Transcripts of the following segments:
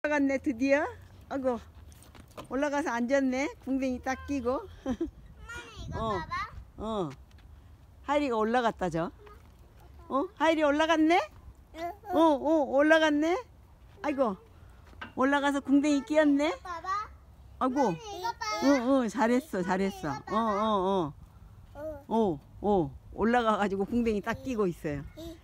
올라갔네 드디어. 아이고 올라가서 앉았네. 궁뎅이 딱 끼고. 엄마 이거 봐봐. 하이리가 올라갔다 저. 하이리 올라갔네? 올라갔네? 아이고 올라가서 궁뎅이 끼었네? 봐봐. 아이고 이거 봐. 잘했어 올라가가지고 궁뎅이 딱 끼고 있어요.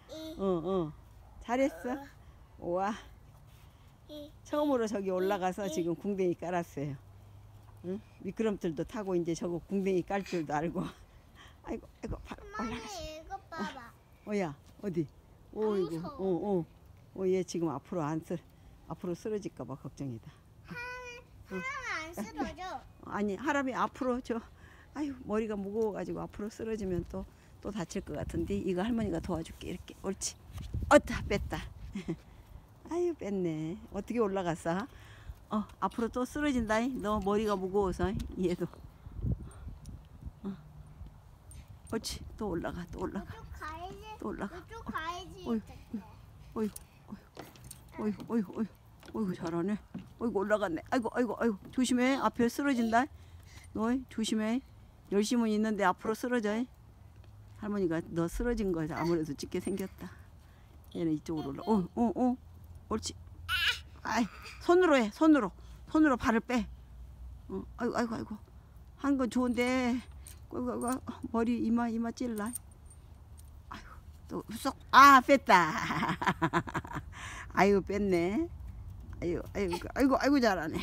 잘했어. 우와 처음으로 저기 올라가서 지금 궁뎅이 깔았어요. 응? 미끄럼틀도 타고 이제 저거 궁뎅이 깔 줄도 알고. 아이고 올라갔어. 이거 봐봐. 야 어디? 이거 얘 지금 앞으로 쓰러질까봐 걱정이다. 하나는 안 쓰러져. 아니 하람이 앞으로 아유 머리가 무거워가지고 앞으로 쓰러지면 또 다칠 것 같은데 이거 할머니가 도와줄게. 이렇게 옳지. 뺐다. 아유 뺐네. 어떻게 올라갔어? 앞으로 또 쓰러진다. 너 머리가 무거워서 얘도. 옳지. 또 올라가. 이쪽 가야지. 또 올라가. 이쪽 가야지. 어이구 잘하네. 어이구 올라갔네. 아이고 조심해. 앞에 쓰러진다. 너 조심해. 열심히 있는데 앞으로 쓰러져. 할머니가 너 쓰러진 거 아무래도 찍게 생겼다. 얘는 이쪽으로 올라. 옳지. 아이 손으로 해. 손으로 발을 빼. 아이고 한 건 좋은데 머리 이마 찔러. 아이고 또 쏙. 뺐다. 아이고 뺐네. 아이고 잘하네.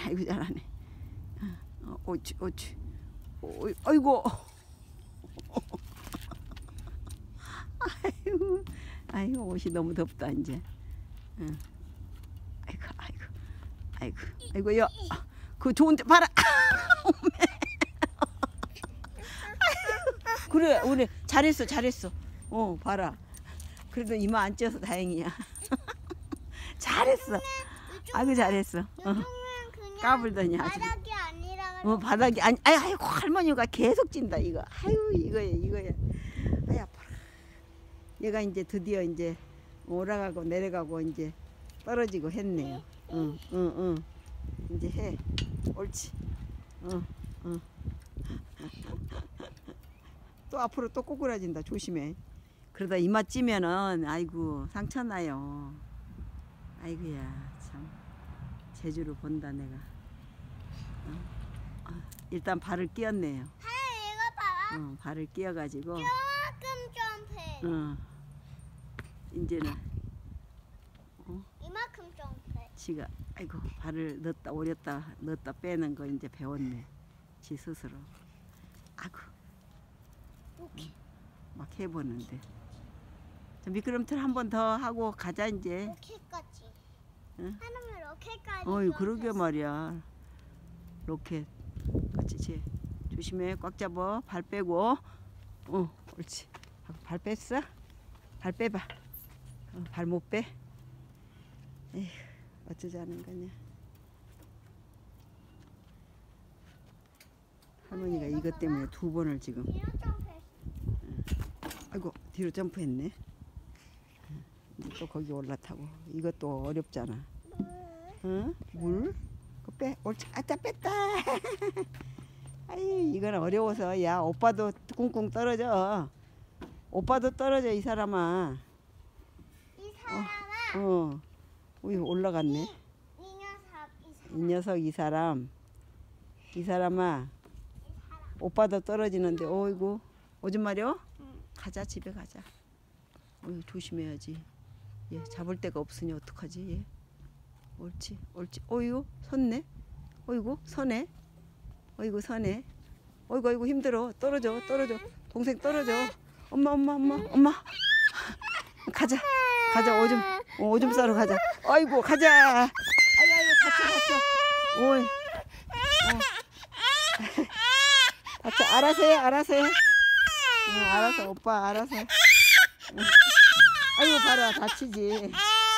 옳지. 아이고. 아이고 옷이 너무 덥다 이제. 아이고 야. 그 좋은데 봐라. 그래 우리 잘했어. 봐라. 그래도 이마 안 쪄서 다행이야. 잘했어. 아이고 잘했어. 까불더니 아주. 바닥이 아니라. 바닥이 아니. 아이고 할머니가 계속 찐다 이거. 아유 이거야. 아이 아파라. 얘가 이제 드디어 이제 올라가고 내려가고 이제 떨어지고 했네요. 이제 해. 옳지. 또 앞으로 또 꼬꾸라진다. 조심해. 그러다 이마 찌면은 아이고 상처 나요. 아이고야 참 제주를 본다 내가. 일단 발을 끼었네요. 이거 봐봐. 발을 끼어가지고 조금 점프해. 이제는 이만큼 점프해. 지가 아이고 발을 넣었다 빼는 거 이제 배웠네. 지 스스로. 아이고 막 해보는데. 미끄럼틀 한 번 더 하고 가자 이제. 로켓까지. 응? 하나면 로켓까지. 그러게 말이야. 로켓. 같이 조심해. 꽉 잡아. 발 빼고. 옳지. 발 뺐어? 발 빼봐. 발 못 빼. 에휴, 어쩌자는 거냐. 할머니가 이것 때문에 2번을 지금. 뒤로 점프해. 아이고 뒤로 점프했네. 이제 또 거기 올라타고. 이것도 어렵잖아. 물? 그거 빼. 옳지. 아따 뺐다. 아이 이건 어려워서. 야 오빠도 꿍꿍 떨어져. 오빠도 떨어져 이 사람아. 이 사람아. 올라갔네. 이 녀석 이 사람아. 오빠도 떨어지는데. 어이구 오줌 마려? 가자 집에 가자. 조심해야지. 얘 잡을 데가 없으니 어떡하지 얘. 옳지. 어이구 섰네. 어이구 서네. 어이구 힘들어. 떨어져. 동생 떨어져. 엄마. 가자 오줌 싸러 가자. 아이고 가자. 아이고 다쳐. 오이. 다쳐. 알아서 해. 알아서 오빠 알아서. 아이고 봐라 다치지.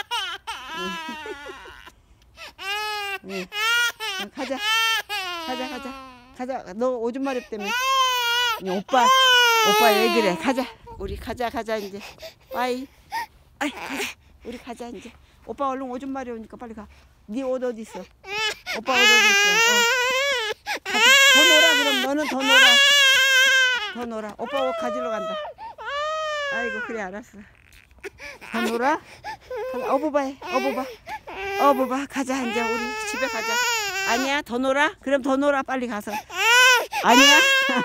가자. 너 오줌 마렵 때문에. 오빠 왜 그래? 가자. 우리 가자 이제. 빠이. 가자. 우리 가자 이제. 오빠 얼른 오줌 마려우니까 빨리 가. 네 옷 어디 있어? 오빠 옷 어디 있어? 더 놀아. 그럼 너는 더 놀아. 더 놀아. 오빠 옷 가지러 간다. 아이고 그래 알았어. 더 놀아? 어부바 해. 어부바. 가자 이제 우리 집에 가자. 아니야 더 놀아? 그럼 더 놀아 빨리 가서. 아니야?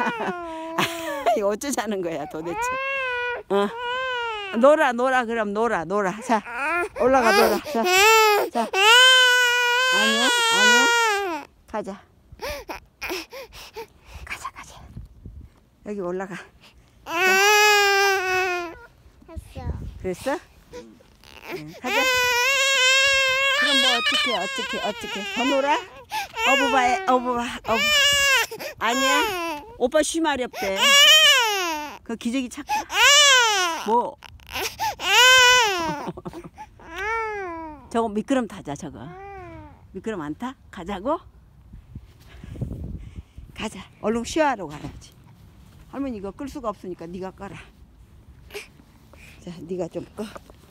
이거 어쩌자는 거야 도대체. 놀아 그럼 놀아. 자 올라가 놀아. 자. 아니야. 가자. 여기 올라가. 했어. 그랬어? 응, 가자. 그럼 뭐 어떻게? 더 놀아? 어부바. 아니야. 오빠 쉬말이 없대. 그 기저귀 찾고. 뭐? 저거 미끄럼 타자 저거. 미끄럼 안 타? 가자고? 가자. 얼른 쉬하러 가야지. 할머니 이거 끌 수가 없으니까 네가 꺼라. 자, 네가 좀 꺼.